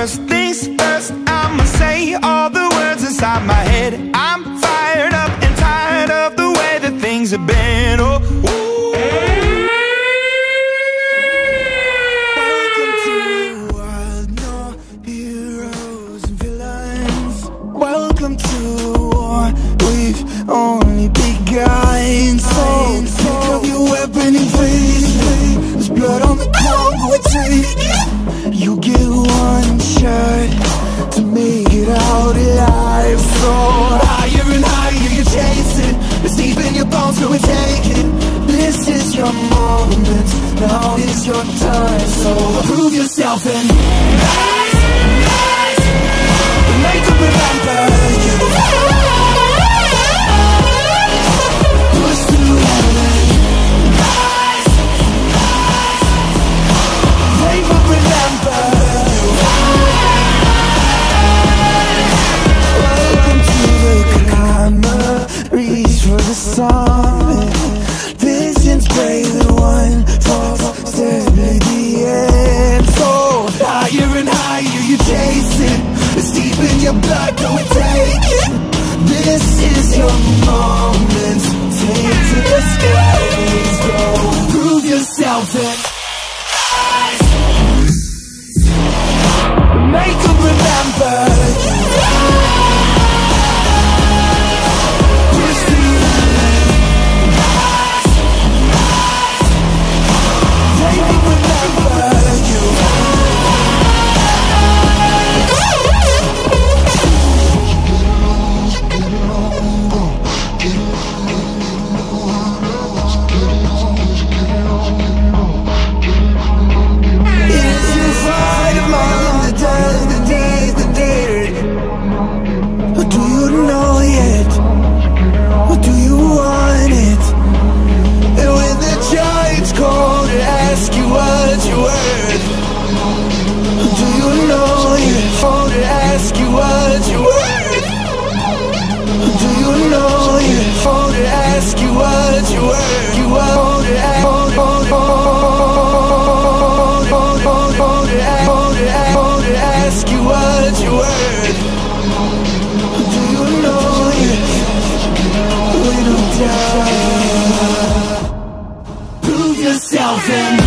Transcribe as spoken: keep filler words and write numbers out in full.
First things first, I'ma say all the words inside my head. I'm fired up and tired of the way that things have been. Oh, ooh. Welcome to the world, no heroes and villains. Welcome to a war we've only begun. So pick up your weapon and face it. There's blood on the ground, we take it. You get one shot to make it out alive. So higher and higher you chase it. It's deep in your bones, go and take it. This is your moment, now is your time. So prove yourself and rise, rise. Make them remember you. Push through heaven. Rise, rise. They will remember you. Welcome to the climber. Reach for the summit. Visions brave and one false step at the end. So higher and higher you chase it. It's deep in your blood, go and take it. This is your moment. Take it to the skies, go. Prove yourself and rise. Make them remember you. Push through the rise, rise. They will remember you. If you fight among the dead, the dead, the dead, or do you know yet? Or do you want it? And when the giants call to ask you what you're worth, do you know yet? Call to ask you what you're worth. Do you know yet? Call to ask you what you're worth. You are call to ask, call to ask you what you're worth. Do you know yet? Little doubt. Prove yourself and